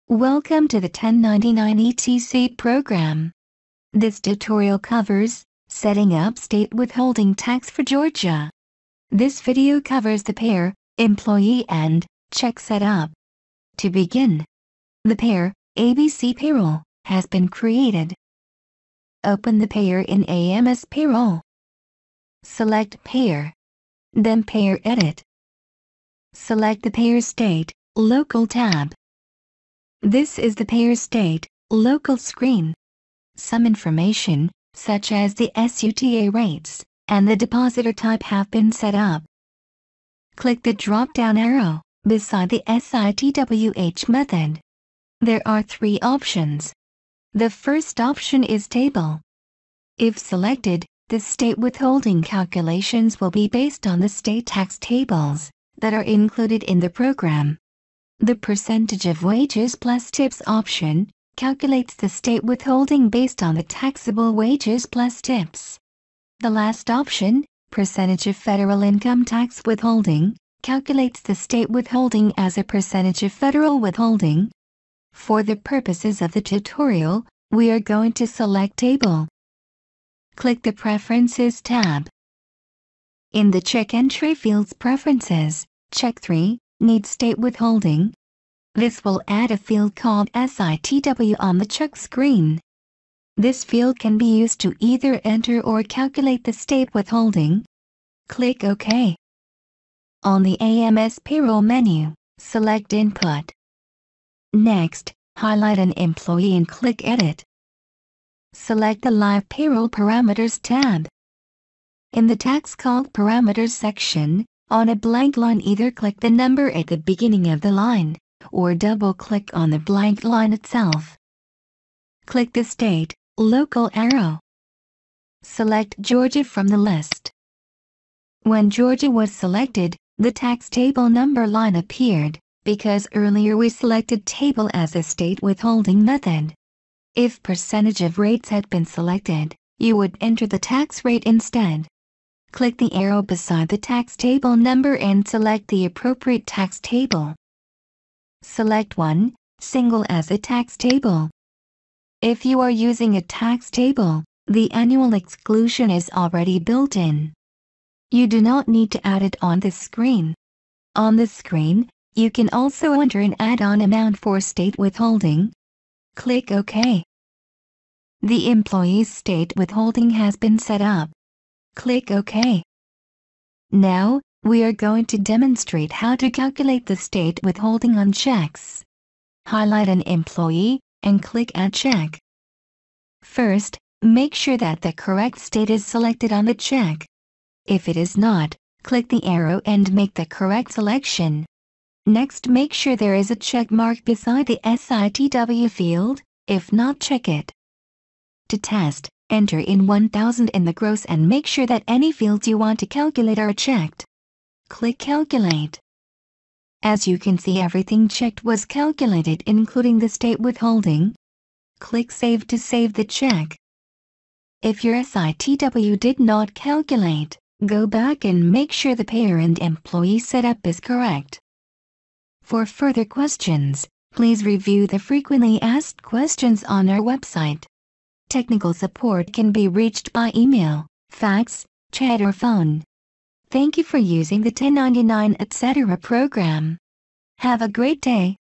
Welcome to the 1099 ETC program. This tutorial covers setting up state withholding tax for Georgia. This video covers the payer, employee and check setup. To begin, the payer, ABC Payroll, has been created. Open the payer in AMS Payroll. Select Payer. Then Payer Edit. Select the Payer State, Local tab. This is the Payer State, Local screen. Some information, such as the SUTA rates and the depositor type have been set up. Click the drop-down arrow beside the SITWH method. There are three options. The first option is Table. If selected, the state withholding calculations will be based on the state tax tables that are included in the program. The percentage of wages plus tips option calculates the state withholding based on the taxable wages plus tips. The last option, percentage of federal income tax withholding, calculates the state withholding as a percentage of federal withholding. For the purposes of the tutorial, we are going to select Table. Click the Preferences tab. In the Check Entry Fields Preferences, check 3, Need State Withholding. This will add a field called SITW on the check screen. This field can be used to either enter or calculate the state withholding. Click OK. On the AMS Payroll menu, select Input. Next, highlight an employee and click Edit. Select the Live Payroll Parameters tab. In the Tax Calc Parameters section, on a blank line either click the number at the beginning of the line, or double-click on the blank line itself. Click the State, Local arrow. Select Georgia from the list. When Georgia was selected, the tax table number line appeared, because earlier we selected Table as a state withholding method. If percentage of rates had been selected, you would enter the tax rate instead. Click the arrow beside the tax table number and select the appropriate tax table. Select one, Single as a tax table. If you are using a tax table, the annual exclusion is already built in. You do not need to add it on this screen. On this screen, you can also enter an add-on amount for state withholding. Click OK. The employee's state withholding has been set up. Click OK. Now, we are going to demonstrate how to calculate the state withholding on checks. Highlight an employee and click Add Check. First, make sure that the correct state is selected on the check. If it is not, click the arrow and make the correct selection. Next, make sure there is a check mark beside the SITW field. If not, check it. To test, enter in 1000 in the gross and make sure that any fields you want to calculate are checked. Click Calculate. As you can see, everything checked was calculated, including the state withholding. Click Save to save the check. If your SITW did not calculate, go back and make sure the payer and employee setup is correct. For further questions, please review the frequently asked questions on our website. Technical support can be reached by email, fax, chat or phone. Thank you for using the 1099 etc. program. Have a great day.